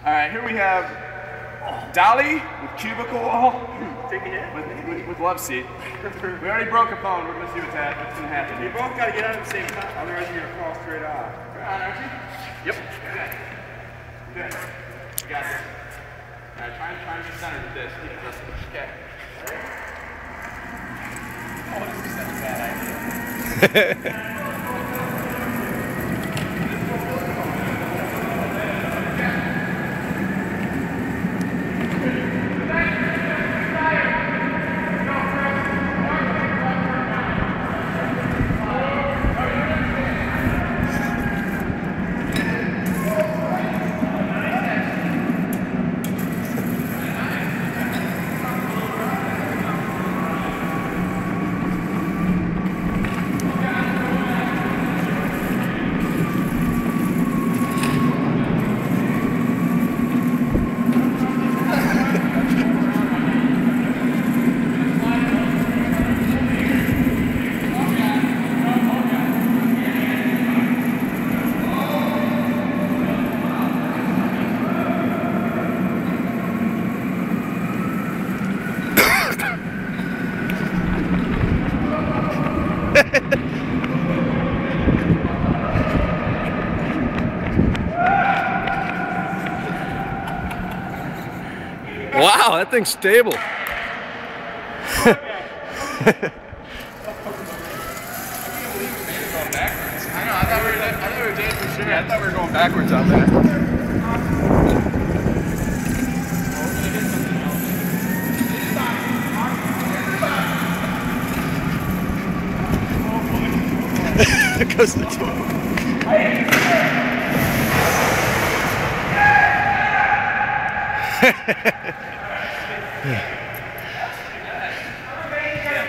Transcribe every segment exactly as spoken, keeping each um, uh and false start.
All right, here we have Dolly with Cubicle Take a hit. with, with, with Loveseat. We already broke a phone. We're gonna see what's, hap what's gonna happen. You both gotta get out at the same time, otherwise you're gonna fall straight off. Right on, aren't you? Yep. Good. Good. You got this. All right, try and try and be centered with this. Okay. Oh, this is such a bad idea. Wow, that thing's stable. I know, I thought we were, I thought we were dead for sure. Yeah, I thought we were going backwards out there. It goes the two.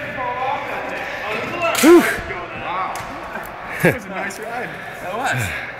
Wow. That was a nice ride. That was.